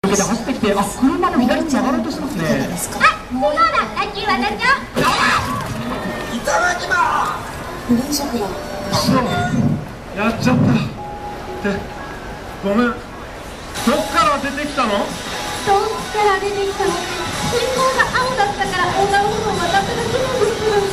向けて走ってきて、あ、車の左に曲がろうとしてますね。 あ、そうだ、ラッキー渡っちゃう。 いただきます。 そう、やっちゃったってごめん。どっから出てきたの？ どっから出てきたの？信号が青だったから横断歩道を渡っただけなんです。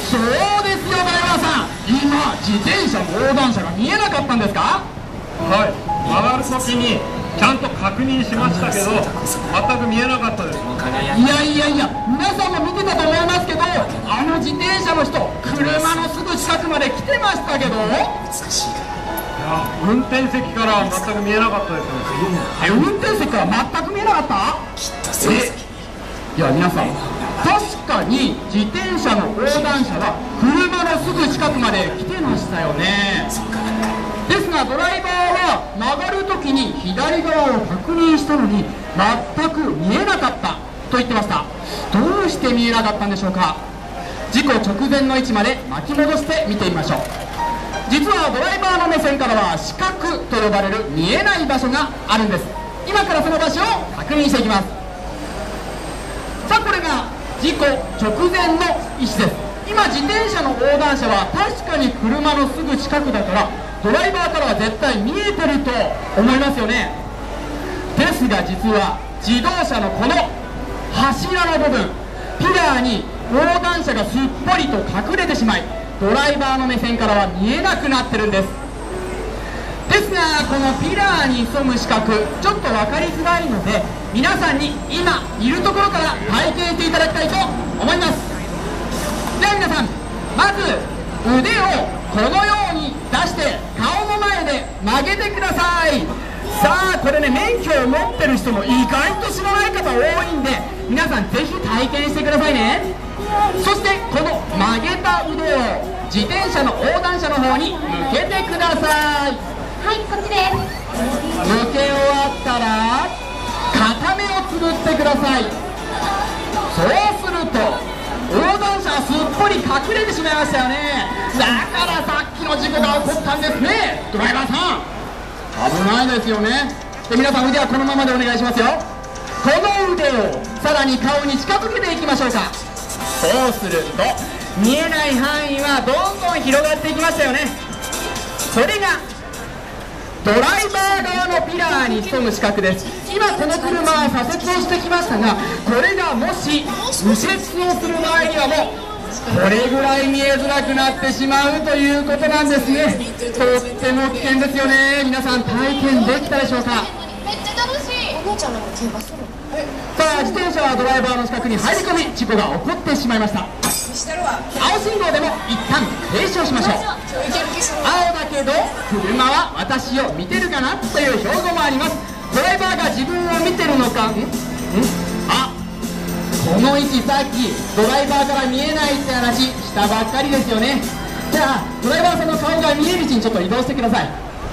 そうですよ、大山さん、今自転車も横断者が見えなかったんですか？ はい、曲がるときにちゃんと確認しましたけど、全く見えなかったです。 いやいやいや、皆さんも見てたと思いますけど、あの自転車の人、車のすぐ近くまで来てましたけど。 いや、運転席から全く見えなかったですね。 運転席から全く見えなかった？いや、皆さん、確かに自転車の横断者は車のすぐ近くまで来てましたよね。ですがドライバーは曲がるときに左側を確認したのに全く見えなかったと言ってました。どうして見えなかったんでしょうか？事故直前の位置まで巻き戻して見てみましょう。実はドライバーの目線からは死角と呼ばれる見えない場所があるんです。今からその場所を確認していきます。さあ、これが事故直前の位置です。今自転車の横断者は確かに車のすぐ近くだからドライバーからは絶対見えてると思いますよね。ですが実は自動車のこの柱の部分、ピラーに横断者がすっぽりと隠れてしまい、ドライバーの目線からは見えなくなってるんです。ですがこのピラーに潜む四角、ちょっと分かりづらいので皆さんに今いるところから体験していただきたいと思います。では皆さん、まず腕をこのように出して顔の前で曲げてください。さあ、これね、免許を持ってる人も意外と知らない方多いんで、皆さんぜひ体験してくださいね。そしてこの曲げた腕を自転車の横断者の方に向けてください。 はい、こっちです。 向け終わったら片目をつぶってください。そうすると横断者はすっぽり隠れてしまいましたよね。だからさっきの事故が起こったんですね。ドライバーさん、危ないですよね。で、皆さん腕はこのままでお願いしますよ。この腕をさらに顔に近づけていきましょうか。そうすると見えない範囲はどんどん広がっていきましたよね。それがドライバー側のピラーに潜む四角です。今この車は左折をしてきましたが、これがもし右折をする場合にはもうこれぐらい見えづらくなってしまうということなんですね。とっても危険ですよね。皆さん体験できたでしょうか？ めっちゃ楽しい。お姉ちゃんなんか競馬するの？ さあ、自転車はドライバーの死角に入り込み事故が起こってしまいました。青信号でも一旦停止をしましょう。青だけど車は私を見てるかなという標語もあります。ドライバーが自分を見てるのか、あ、この位置さっきドライバーから見えないって話したばっかりですよね。じゃあドライバーさんの顔が見える位置にちょっと移動してください。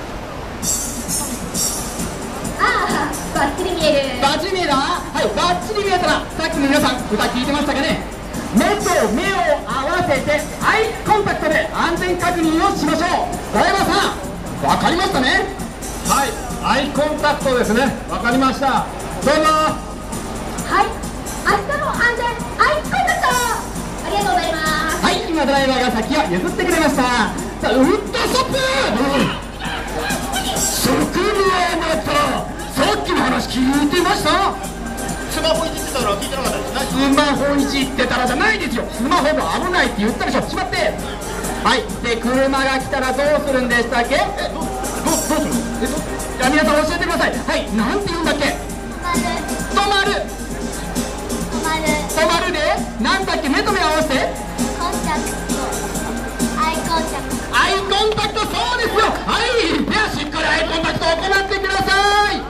ああ、バッチリ見える。 バッチリ見えた？はい、バッチリ見えたらさっきの皆さん歌聞いてましたかね。目と目を合わせてアイコンタクトで安全確認をしましょう。ドライバーさん、分かりましたね？ はい、アイコンタクトですね。わかりました。どうぞ。 はい、明日も安全アイコンタクト。ありがとうございます。 はい、今ドライバーが先を譲ってくれました。さあ、ウッドストップ。職務はまたさっきの話聞いてました？ スマホいじってたら聞いてなかったですね。 スマホいじってたらじゃないですよ。スマホが危ないって言ったでしょ。しまって。はい、で車が来たらどうするんでしたっけ？ どうするの？ じゃあ皆さん教えてください。はい、なんて言うんだっけ？止まる。止まるで、なんだっけ？目と目を合わせてコンタクト。アイコンタクト。 アイコンタクト、そうですよ。はい、ではしっかりアイコンタクトを行ってください。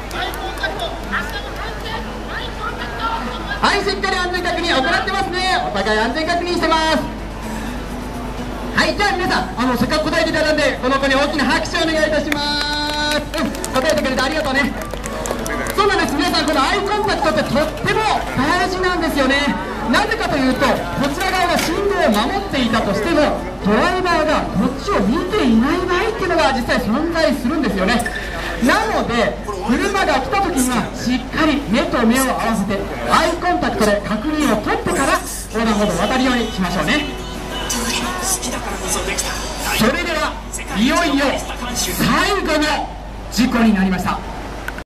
はい、しっかり安全確認行ってますね。お互い安全確認してます。はい、じゃあ皆さん、せっかく答えていただいたんで、この子に大きな拍手をお願いいたします。答えてくれてありがとうね。そうなんです、皆さん、このアイコンタクトってとっても大事なんですよね。なぜかというと、こちら側が信号を守っていたとしても、ドライバーがこっちを見ていない場合っていうのが実際存在するんですよね。 なので車が来た時にはしっかり目と目を合わせてアイコンタクトで確認を取ってから横断歩道を渡るようにしましょうね。それではいよいよ最後の事故になりました。